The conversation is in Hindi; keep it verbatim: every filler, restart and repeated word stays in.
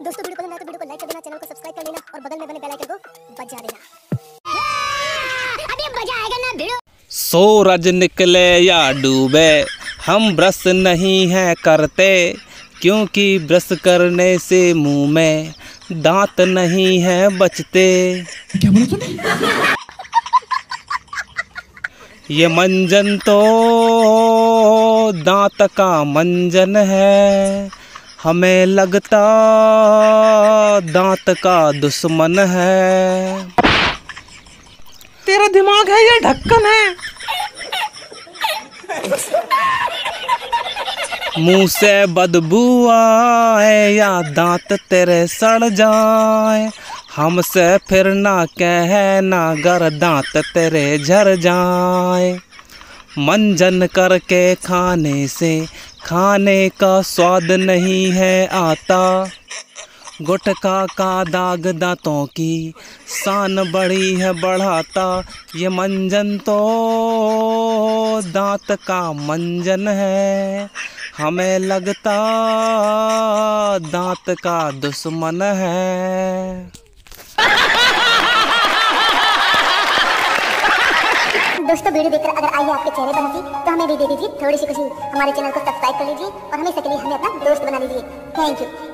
दोस्तों वीडियो पसंद आए तो वीडियो को लाइक कर देना, चैनल को सब्सक्राइब कर लेना और बगल में बने बेल आइकन को बजा देना। अभी मजा आएगा ना वीडियो। सूरज निकले या डूबे हम ब्रश नहीं है करते, क्योंकि ब्रश करने से मुंह में दांत नहीं है बचते। क्या बोला तूने? ये मंजन तो दांत का मंजन है, हमें लगता दांत का दुश्मन है। तेरा दिमाग है या ढक्कन है? मुंह से बदबू आए या दांत तेरे सड़ जाए, हमसे फिर ना कहना गर दांत तेरे झर जाए। मंजन करके खाने से खाने का स्वाद नहीं है आता, गुटखा का दाग दांतों की शान बड़ी है बढ़ाता। ये मंजन तो दांत का मंजन है, हमें लगता दांत का दुश्मन है। दोस्तों वीडियो देखकर अगर आई है आपके चेहरे पर हंसी तो हमें भी दे दीजिए थोड़ी सी खुशी। हमारे चैनल को सब्सक्राइब कर लीजिए और हमेशा के लिए हमें अपना दोस्त बना लीजिए। Thank you.